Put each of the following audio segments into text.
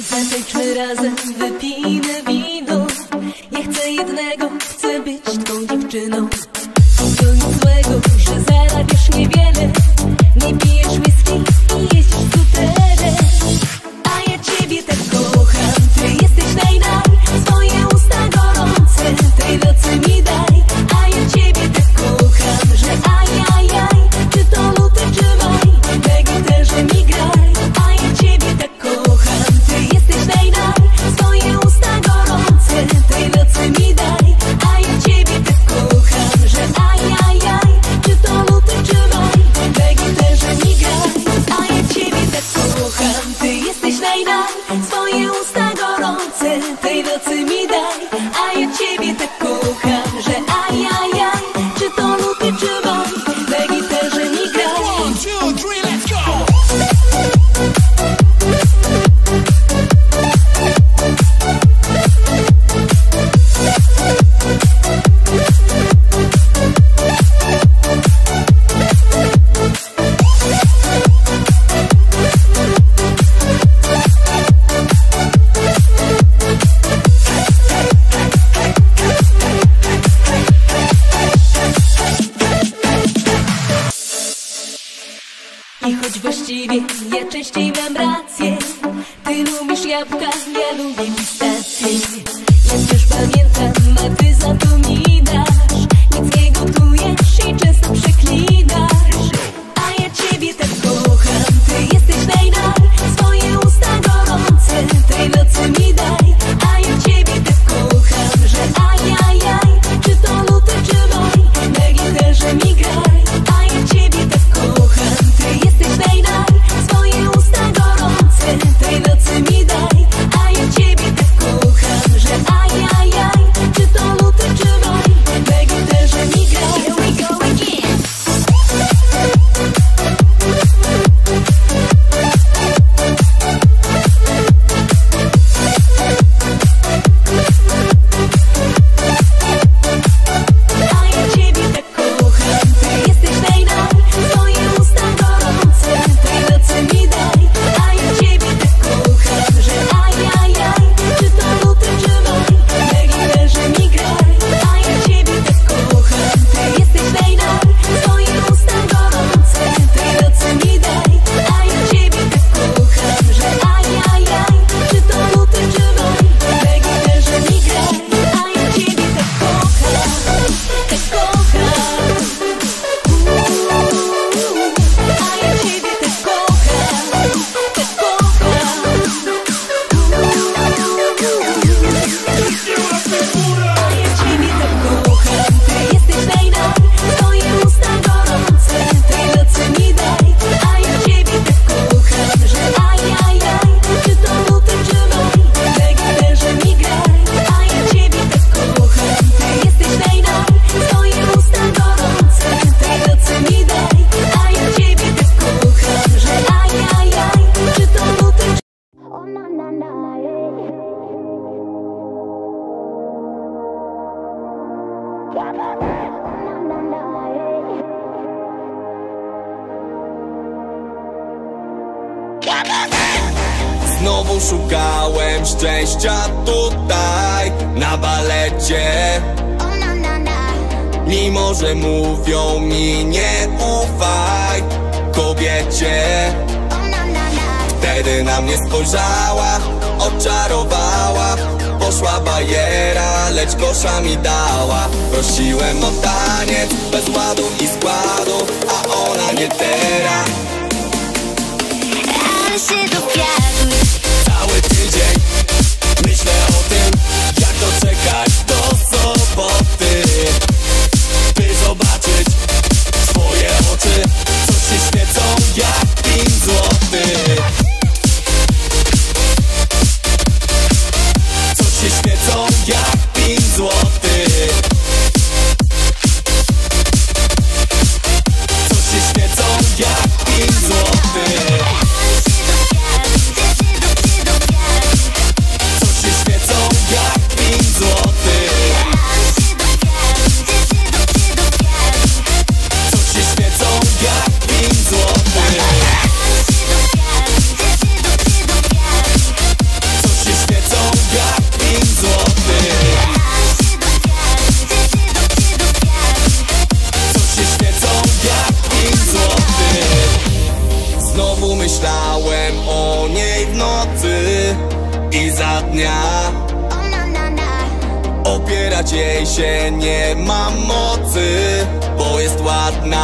Zatańczmy razem, wypijmy wino. Ja chcę jednego, chcę być twą dziewczyną. To nic złego, że zarabiasz niewiele. Nie pijesz whisky i jeździsz skuterem. A ja ciebie tak kocham, ty jesteś naj. Swoje usta gorące, tej nocy mi daj. A ja ciebie tak kocham, że ajajaj. Czy to luty, czy maj, na gitarze mi graj. A ja ciebie tak kocham, ty jesteś naj. Swoje usta gorące, tej nocy mi daj. A ja ciebie tak kocham, że ajajaj. Czy to luty, czy maj, na gitarze mi graj. A ja ciebie tak kocham, ty jesteś naj. Swoje usta gorące, tej nocy mi daj. A ja ciebie tak kocham, że ajajaj. Czy to luty, czy maj, na gitarze mi graj. 1, 2, 3, let's go! I choć właściwie ja częściej mam rację, ty lubisz jabłka, ja lubię pistacje. Ja wciąż pamiętam, a ty zapominasz. Nic nie gotujesz i często przeklinasz. A ja ciebie tak kocham, ty jesteś naj. Swoje usta gorące, tej nocy mi daj. A ja ciebie tak kocham, że ajajaj. Czy to luty, czy maj, na gitarze mi graj. A ja ciebie tak kocham, ty jesteś naj. Swoje usta gorące, tej nocy mi daj. A ja ciebie tak kocham, że ajajaj. Czy to luty, czy maj, na gitarze mi graj. Here we go again. A ja ciebie tak kocham, ty jesteś naj. Swoje usta gorące, tej nocy mi daj. A ja ciebie tak kocham, że ajajaj. Czy to luty, czy maj, na gitarze mi graj. A ja ciebie tak kocham, ty jesteś naj. Swoje usta gorące, tej nocy mi daj. A ja ciebie tak kocham, że ajajaj. Czy to luty, czy maj, na gitarze mi graj. A ja ciebie tak kocham, tak kocham. A ja ciebie tak kocham, tak kocham. A ja ciebie tak kocham, ty jesteś naj. Swoje usta gorące, tej nocy mi daj. A ja ciebie tak kocham, że ajajaj. Czy to luty, czy maj, na gitarze mi graj. A ja ciebie tak kocham, ty jesteś naj. Swoje usta gorące, tej nocy mi daj. A ja ciebie tak kocham, że ajajaj. Czy to luty, czy... Oh, na, na, na, Znowu szukałem szczęścia tutaj, na balecie. Mimo że mówią mi nie ufaj kobiecie. Wtedy na mnie spojrzała, oczarowała. Poszła bajera, lecz kosza mi dała. Prosiłem o taniec, bez ładu i składu, a ona nie teraz. Ale się dowiadujesz. Cały tydzień myślę o tym, jak doczekać do soboty, by zobaczyć twoje oczy, co się świecą jak 5 złotych. Co się świecą jak 5 złotych. Co się świecą jak 5 złotych. i za dnia. Opierać jej się nie mam mocy, bo jest ładna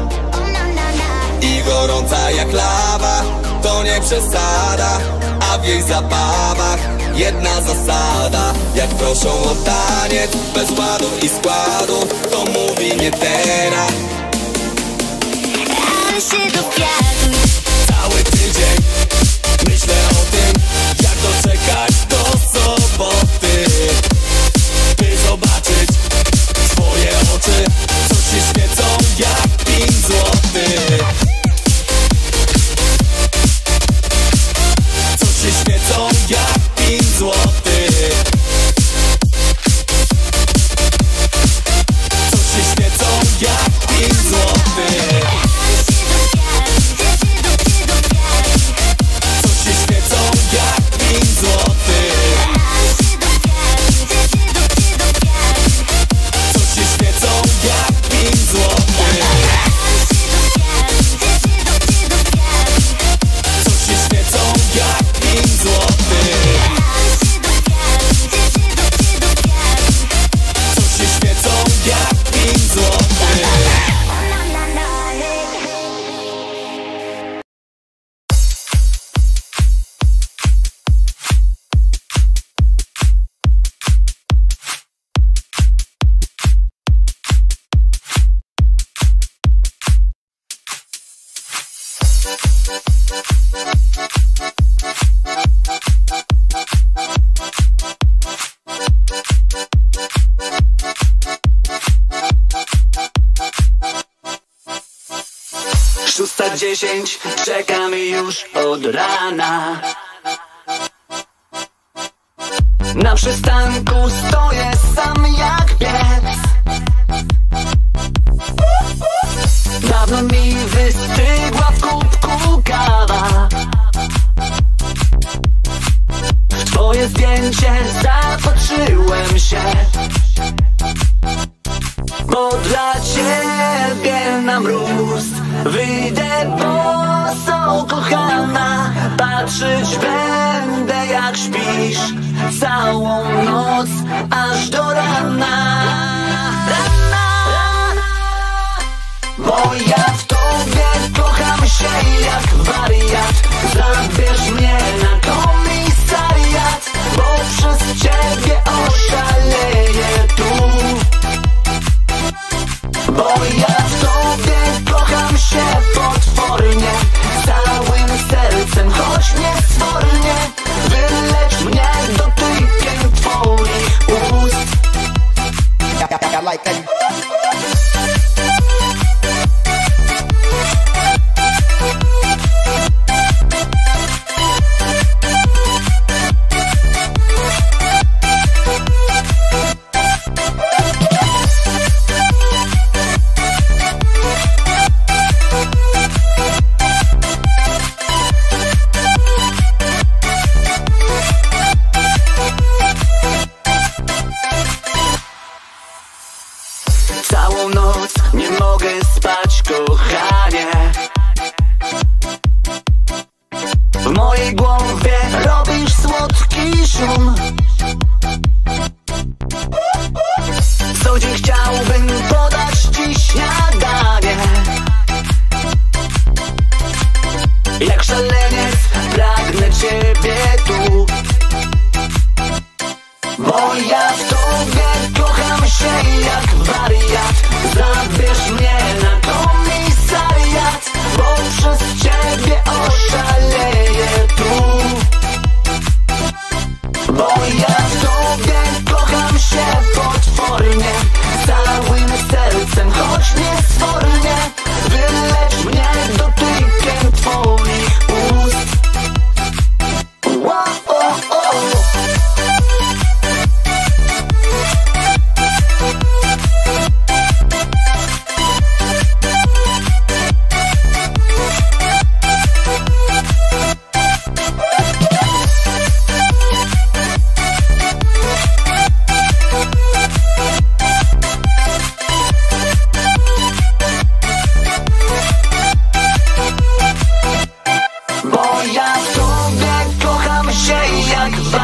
i gorąca jak lawa. To nie przesada, a w jej zabawach jedna zasada. Jak proszą o taniec bez ładu i składu, to mówi nie teraz. Ale się dowiaduj. Cały tydzień myślę o tym, jak doczekać do soboty, by zobaczyć swoje oczy, co się świecą jak 5 złotych. Co się świecą jak 5 złotych. Co się świecą jak 5 złotych. Co się świecą jak 5 złotych. Co się świecą jak 5 złotych. Co się świecą jak 5 złotych. Co się świecą jak 5 złotych. Szósta 10, czekamy już od rana. Na przystanku stoję sam jak pies. Dawno mi wystygła w kubku kawa. W twoje zdjęcie zapatrzyłem się, bo dla ciebie na mróz wyjdę boso, kochana. Patrzeć będę jak śpisz całą noc aż do rana. Bo ja w tobie kocham się jak wariat. Zabierz mnie na komisariat, bo przez ciebie oszaleję tu. Bo ja w tobie kocham się potwornie, całym sercem, choć niesfornie. Wylecz mnie dotykiem twoich ust. I like that. Całą noc nie mogę spać, kochanie. W mojej głowie robisz słodki szum. Co dzień chciałbym podać ci śniadanie. Jak szaleniec pragnę ciebie tu. Bo ja w tobie kocham się jak wariat. Zabierz mnie na komisariat, bo przez ciebie oszaleję tu. Bo ja w tobie kocham się potwornie, całym sercem, choć nie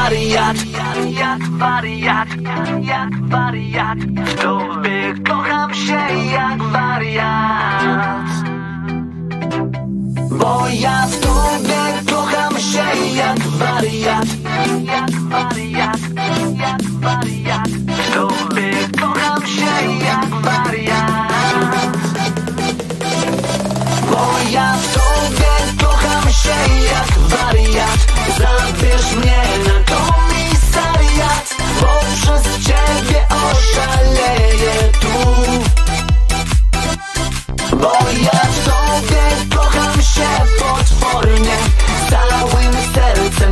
wariat, jak wariat. W tobie kocham się jak wariat. Bo ja w tobie kocham się jak wariat, jak wariat. W tobie kocham się jak wariat. Bo ja w tobie kocham się jak wariat. Zabierz mnie na komisariat, bo przez ciebie oszaleję tu. Bo ja w tobie kocham się potwornie, całym sercem.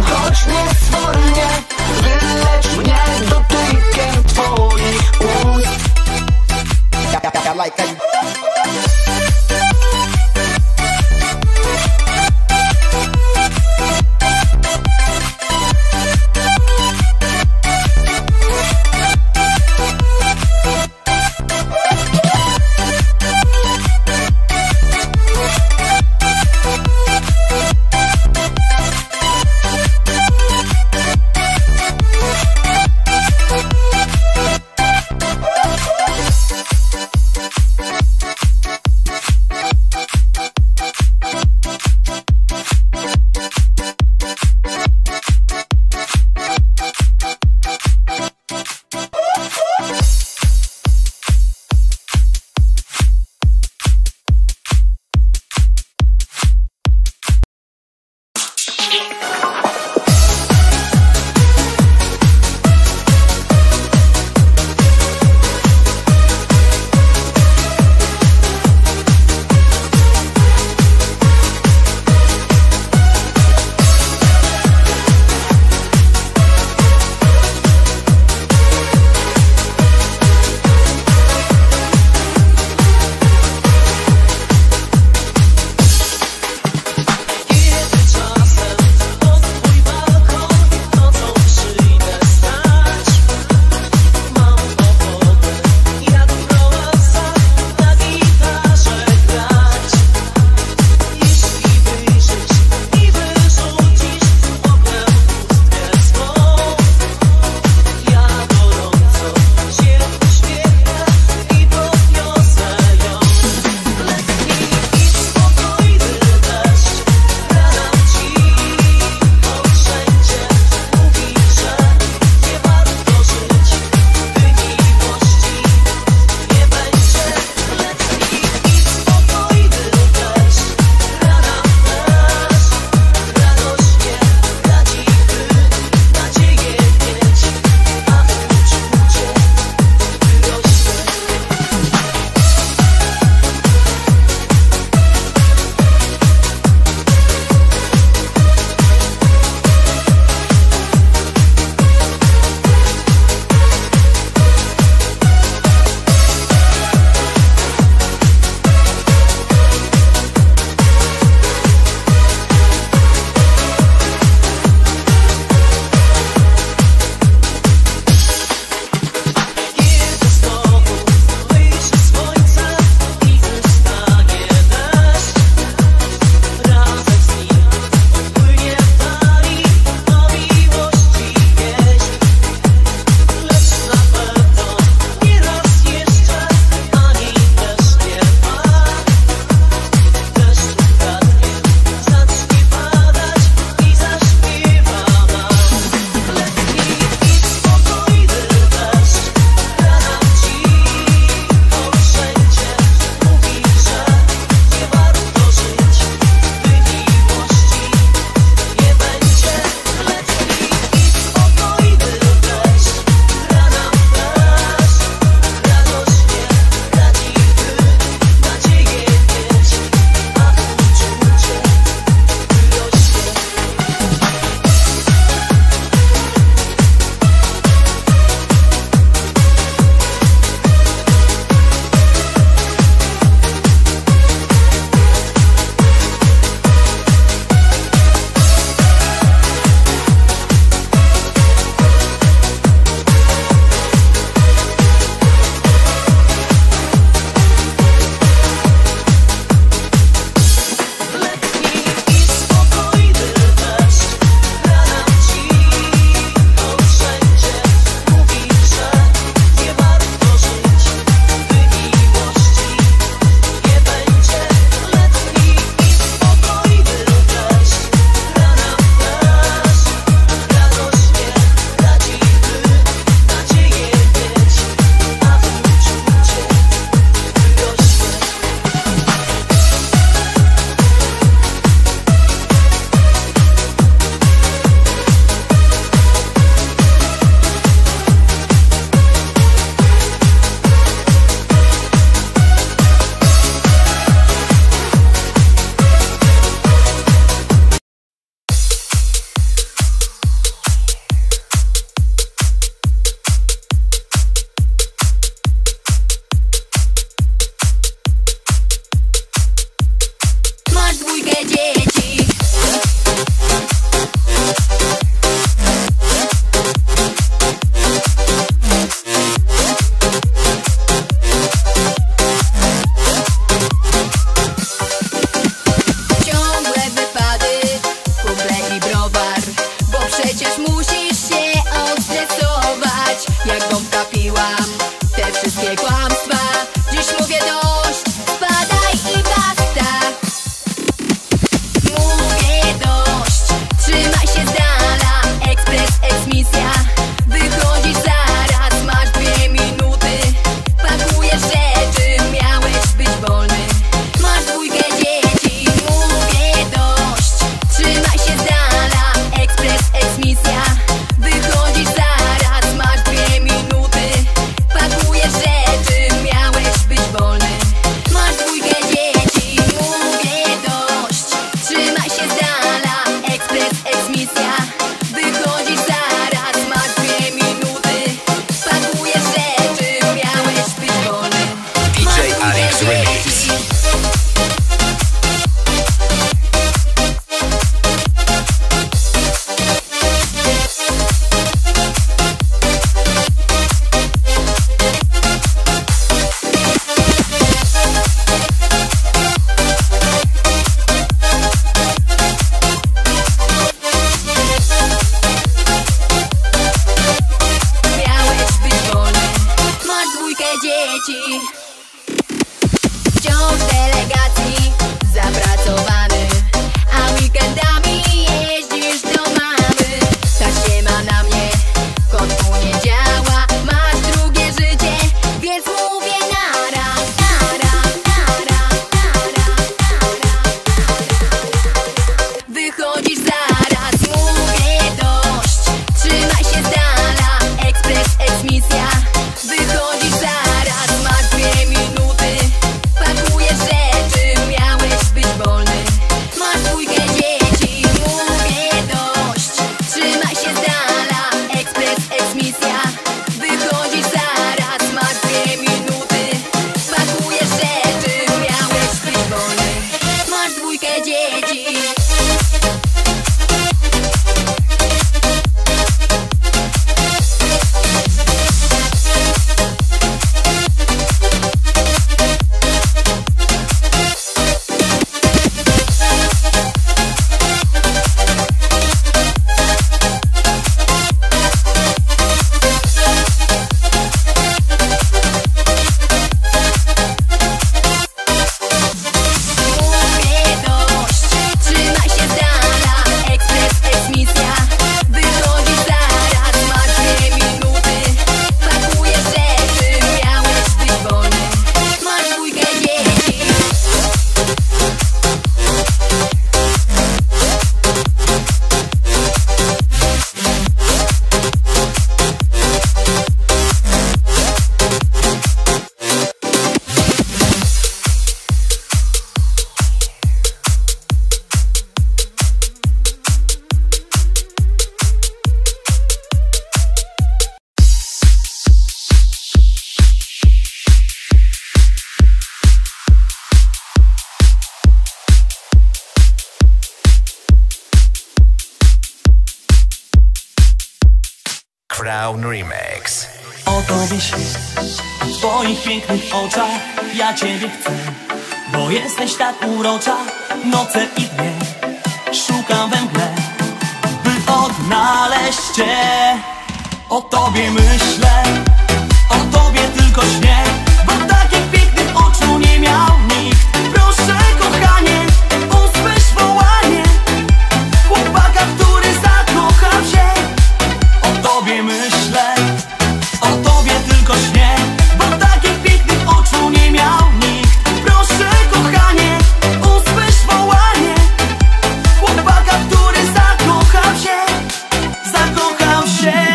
Crown Remix. O tobie śnię, w twoich pięknych oczach ja ciebie chcę, bo jesteś tak urocza. Noce i dnie szukam we mgle, by odnaleźć cię. O tobie myślę, o tobie tylko śnię, bo takich pięknych oczu nie miał nikt. Proszę kochanie, usłysz wołanie chłopaka, który zakochał się. O tobie myślę, o tobie tylko śnię, bo takich pięknych oczu nie miał nikt. Proszę kochanie, usłysz wołanie chłopaka, który zakochał się, zakochał się.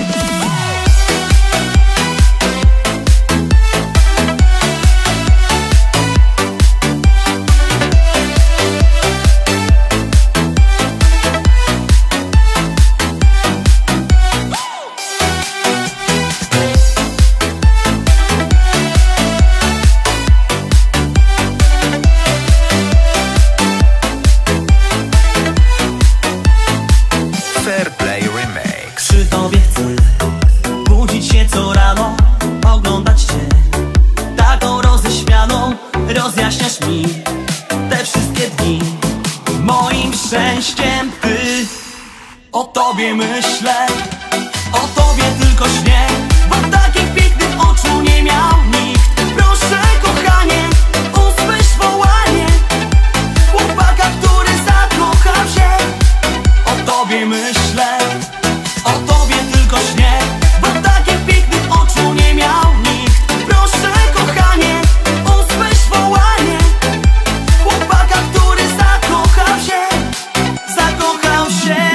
Fairplay Remix. Przy tobie chcę budzić się co rano, oglądać cię taką roześmianą. Rozjaśniasz mi te wszystkie dni, moim szczęściem ty. O tobie myślę, o tobie tylko śnię, bo takich pięknych oczu nie miał nikt. Proszę kochanie, usłysz wołanie chłopaka, który zakochał się. O tobie myślę, o tobie tylko śnię, bo takich pięknych oczu nie miał nikt. Proszę kochanie, usłysz wołanie chłopaka, który zakochał się, zakochał się.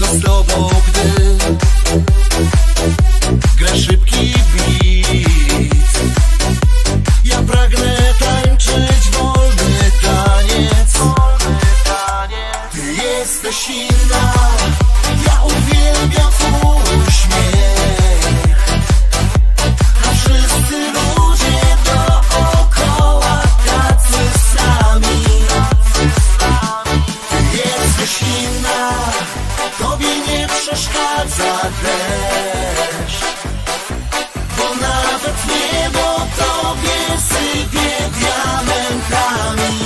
z tobą, gdy gra szybki beat. Ja pragnę tańczyć wolny taniec. Ty jesteś inna, ja uwielbiam twój uśmiech. A wszyscy ludzie dookoła tacy sami. Ty jesteś inna, tobie nie przeszkadza deszcz, bo nawet niebo tobie sypie diamentami.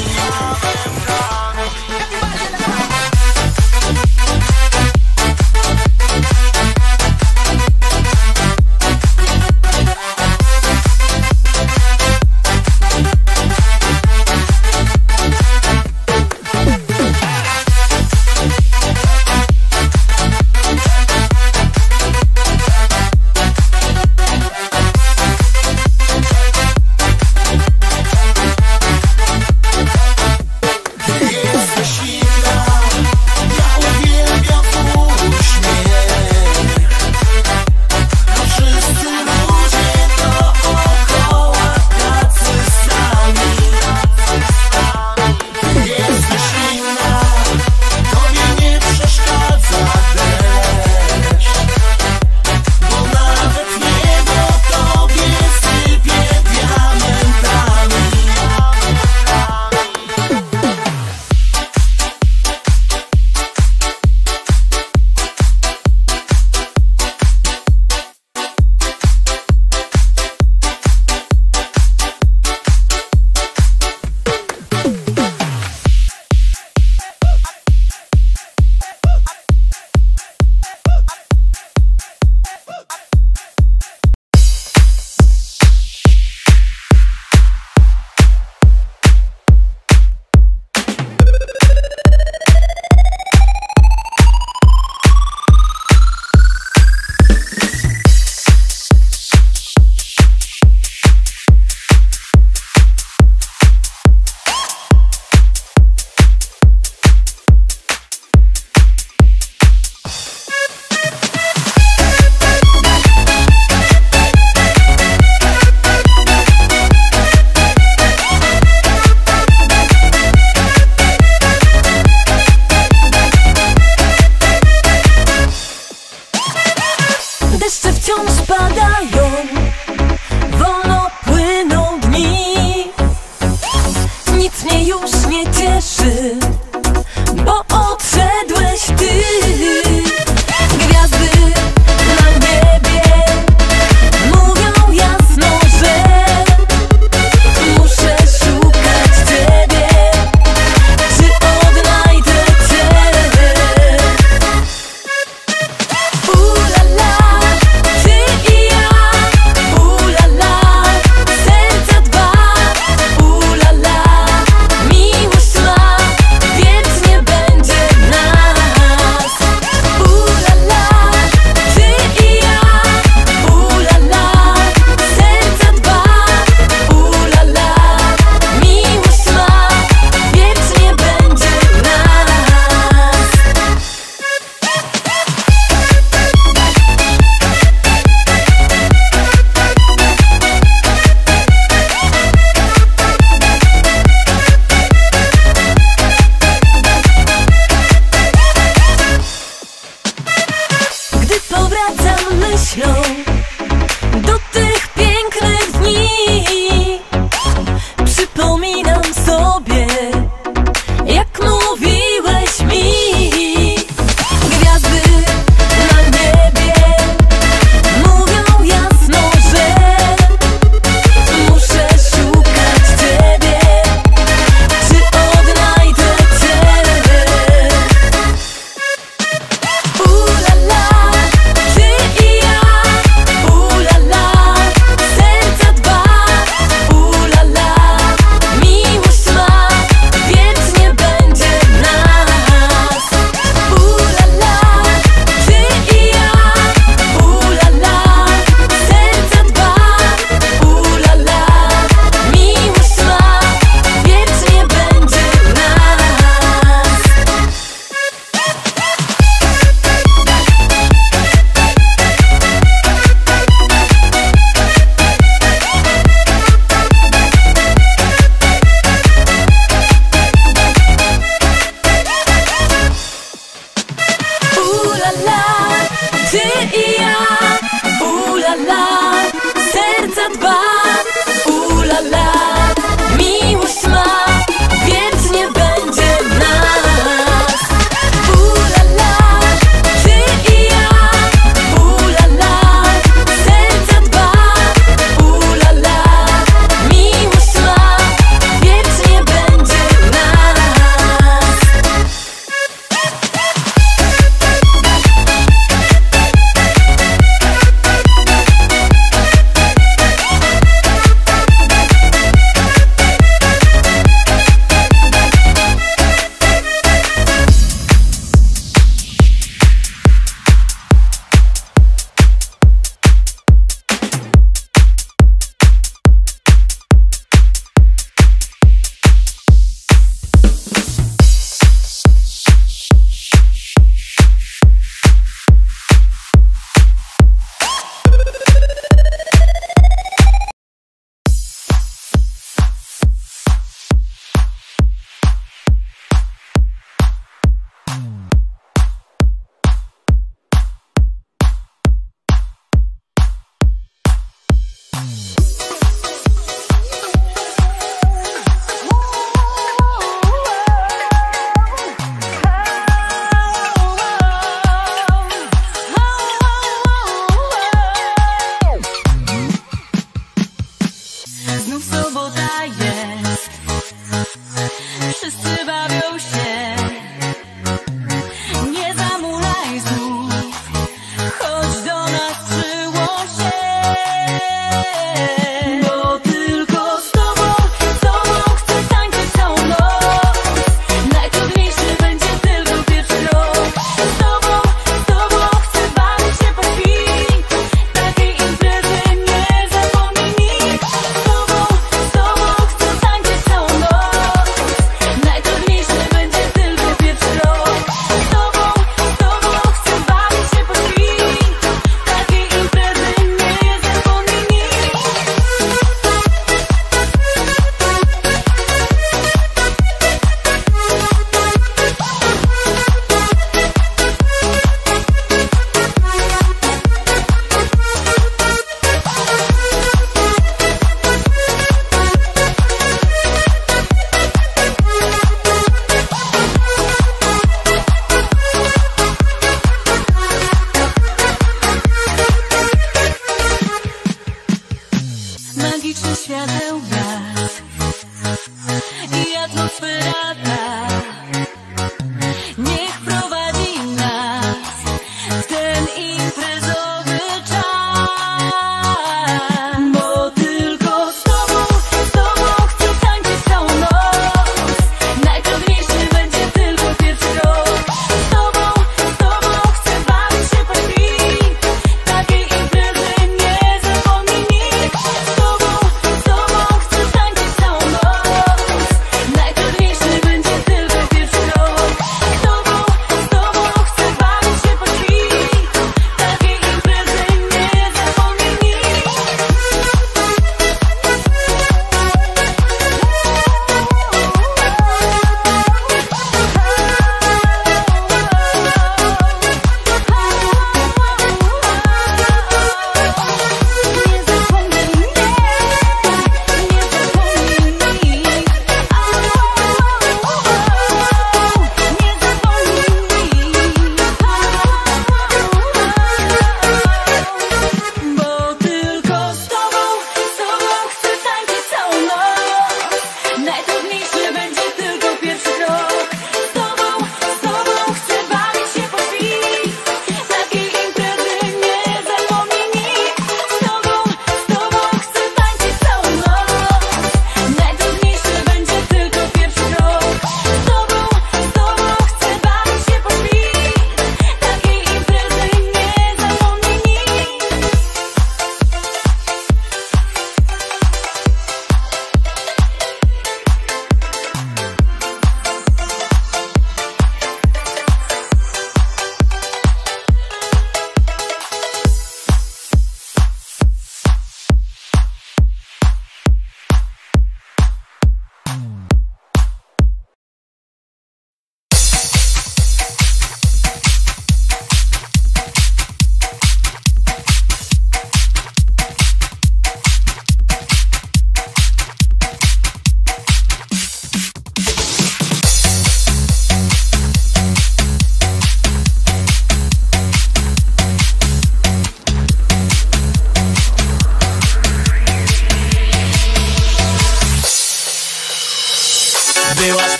la, ty i ja. La, serca dba. La, miłość ma, wiecznie będzie nas. La, ty i ja. La, serca dba. La, miłość ma, wiecznie będzie nas.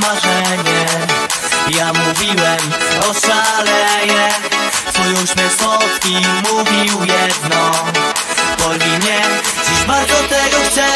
marzenie. Ja mówiłem, oszaleję. Twój uśmiech słodki mówił jedno: porwij mnie, dziś bardzo tego chcę.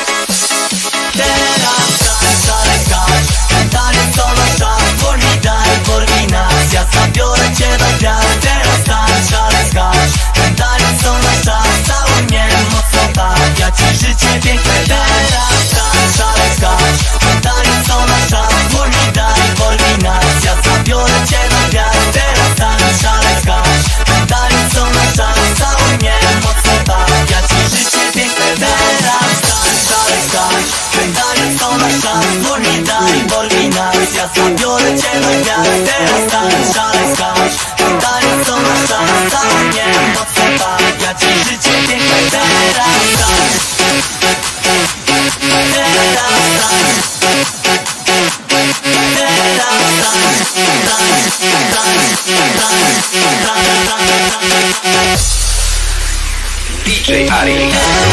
Teraz szalej skacz, ten taniec to nasz czas. Porwij, daj, porwij nas, ja zabiorę cię do gwiazd. Teraz tańcz, szalej skacz, ten taniec to nasz czas. Cały mnie mocno tak, ja ci życie piękne. Teraz tańcz, szalej skacz, ten taniec to nasz czas. Porwij, daj, porwij nas, ja zabiorę cię do gwiazd. Teraz tańcz, szalej skacz, ten taniec to nasz czas. Cały mnie mocno tak, ja ci życie piękne. Teraz tańcz, szalej skacz, ten taniec to nasz czas. Porwij, daj, porwij nas, ja zabiorę cię do gwiazd. Teraz tańcz, szalej skacz, ten taniec to nasz czas. Cały mnie mocno tak, ja ci życie piękne. Teraz tańcz, teraz tańcz, teraz tańcz. DJ Ari.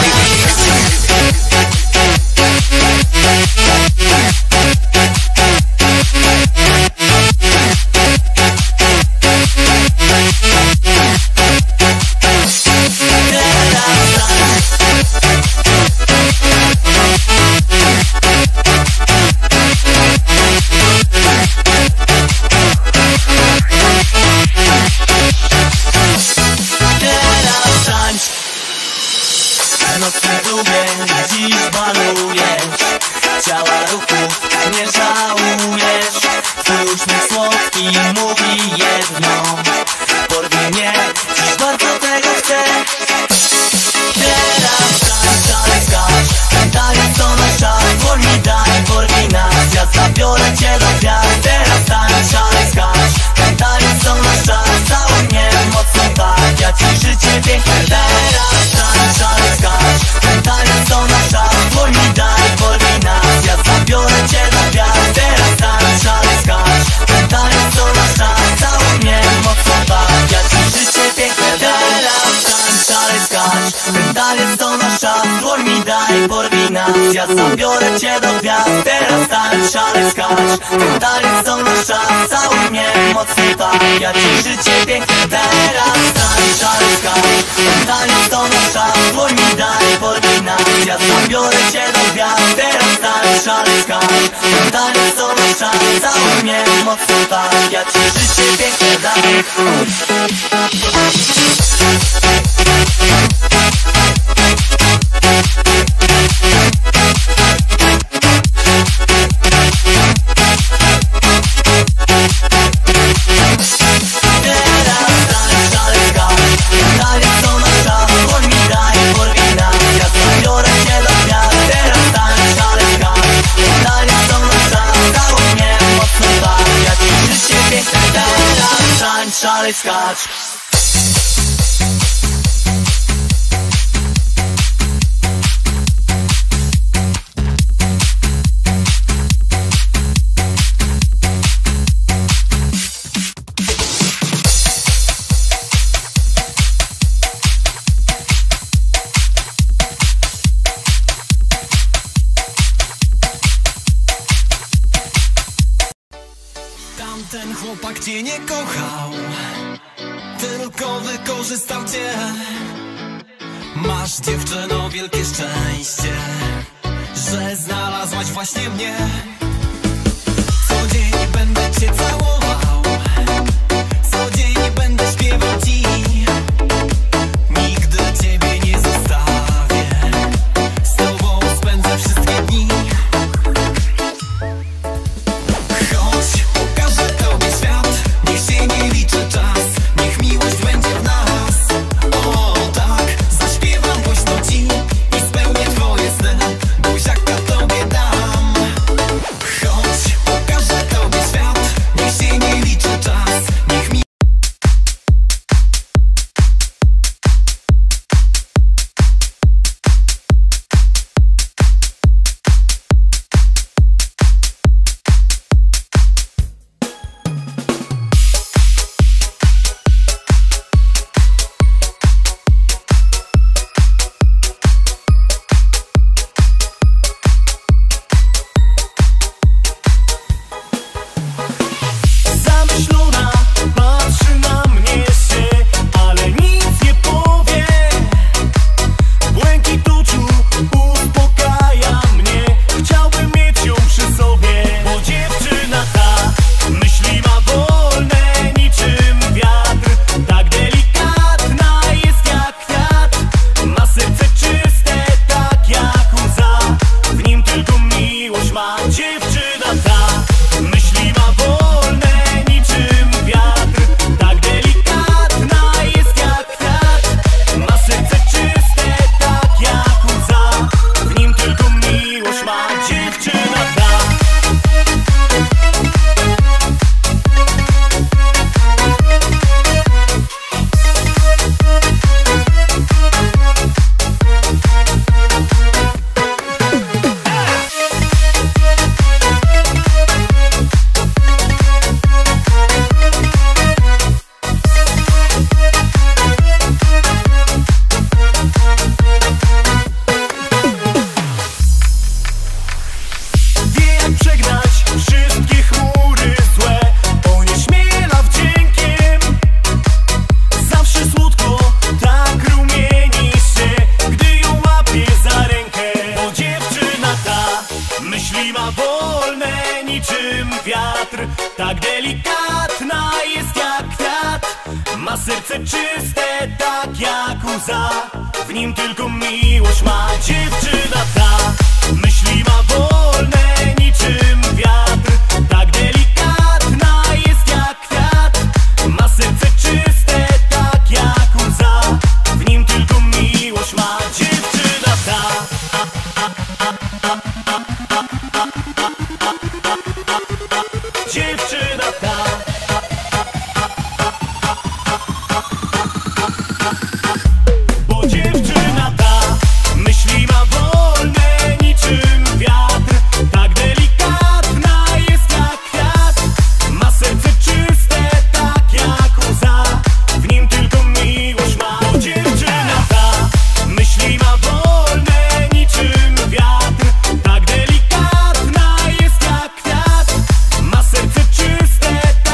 Nocne klubie dziś balujesz, ciała ruchów nie żałujesz. Twój uśmiech słodki mówi jedno: porwij mnie, dziś bardzo tego chcę. Teraz tańcz, szalej skacz, ten taniec to nasz czas. Porwij, daj, porwij nas, ja zabiorę cię do gwiazd. Teraz tańcz, szalej skacz, ten taniec to nasz czas. Cały mnie mocno tak, ja ci życie piękne. Teraz tańcz, szalej skacz, ten taniec to nasz czas. Porwij, daj, porwij nas, ja zabiorę cię do gwiazd. Teraz tańcz, szalej skacz, ten taniec to nasz czas. Cały mnie mocno tak, ja ci życie piękne. Teraz tańcz, szalej skacz, ten taniec to nasz czas. Porwij, daj, porwij nas, ja zabiorę cię do gwiazd. Teraz tańcz, szalej skacz, ten taniec to nasz czas. Cały mnie mocno tak, ja ci życie piękne. Teraz tańcz, szalej skacz, ten taniec to nasz czas. Porwij, daj, porwij nas, ja zabiorę cię do gwiazd. Teraz tańcz, szalej skacz, ten taniec to nasz czas. Cały mnie mocno tak, ja ci życie piękne dam. Szalej skacz. Tamten chłopak cię nie kochał, tylko wykorzystał cię. Masz, dziewczyno, wielkie szczęście, że znalazłaś właśnie mnie. Co dzień będę cię całował, co dzień będę śpiewał ci. Nigdy ciebie nie zostawię, z tobą spędzę wszystkie dni. Chodź, pokażę tobie świat, niech się nie liczy czas, niech miłość będzie w nas. O tak, zaśpiewam głośno ci i spełnię twoje sny, buziaka tobie dam. delikatna jest jak kwiat, ma serce czyste tak jak łza, w nim tylko miłość ma. Dziewczyna ta myśli ma wolne niczym wiatr, tak delikatna jest jak kwiat, ma serce czyste tak jak łza, w nim tylko miłość ma. Dziewczyna ta dziewczyna ta. Bo dziewczyna ta myśli ma wolne niczym wiatr, tak delikatna jest jak kwiat, ma serce czyste tak jak łza, w nim tylko miłość ma. Bo dziewczyna ta myśli ma wolne niczym wiatr, tak delikatna jest jak kwiat, ma serce czyste tak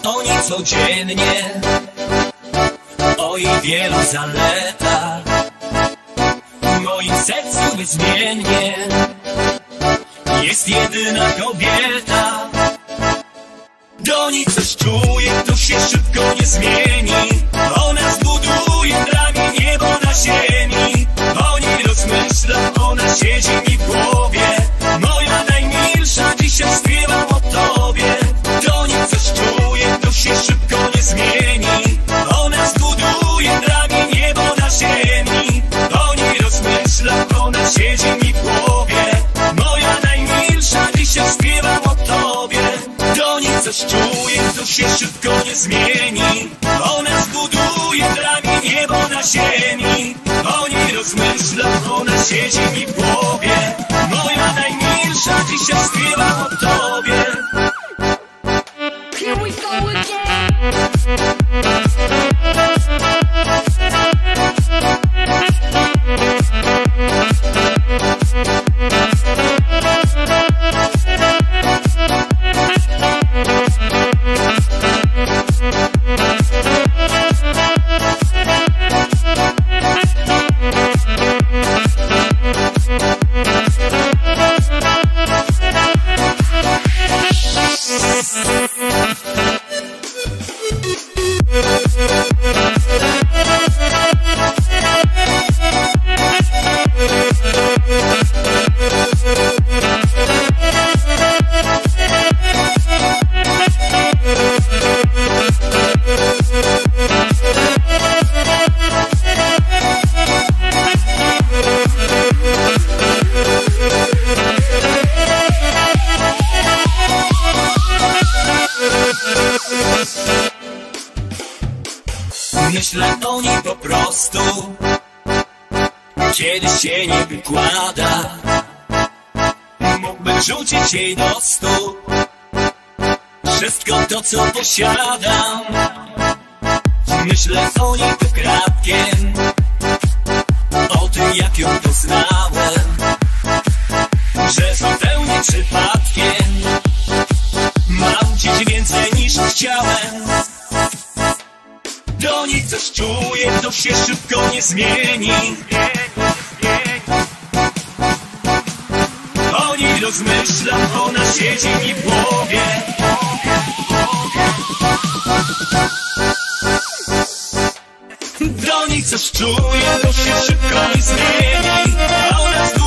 o niej codziennie, o jej wielu zaletach. W moim sercu niezmiennie jest jedyna kobieta. Do niej coś czuję, to się szybko nie zmieni. Ona zbuduje dla mnie niebo na ziemi. O niej rozmyślam, ona siedzi mi w głowie. Moja najmilsza, dzisiaj śpiewam o tobie. Do niej coś czuję, to się szybko nie zmieni. Ona zbuduje dla mnie niebo na ziemi. O niej rozmyślam, ona siedzi mi w głowie. Moja najmilsza, dzisiaj śpiewam o tobie. Do niej coś czuję, to się szybko nie zmieni. Ona zbuduje dla mnie niebo na ziemi. O niej rozmyślam, ona siedzi mi w głowie. Moja najmilsza, dzisiaj śpiewam o tobie. Here we go again. Myślę o niej po prostu, kiedy się nie wykłada. Mógłbym rzucić jej do stóp wszystko to, co posiadam. Myślę o niej ukradkiem, o tym, jak ją poznałem, że zupełnie przypadkiem mam dziś więcej niż chciałem. Do niej coś czuję, to się szybko nie zmieni. O niej rozmyślam, ona siedzi mi w głowie. Do niej coś czuję, to się szybko nie zmieni. Ona